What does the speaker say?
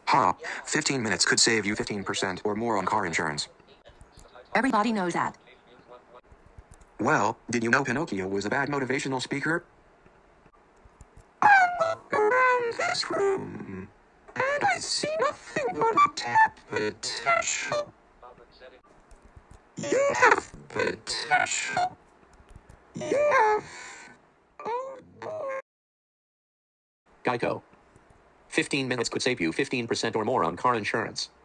Ha, 15 minutes could save you 15% or more on car insurance. Everybody knows that. Well, did you know Pinocchio was a bad motivational speaker? I look around this room, and I see nothing but tap potential. You have potential. You have... Oh boy. GEICO. 15 minutes could save you 15% or more on car insurance.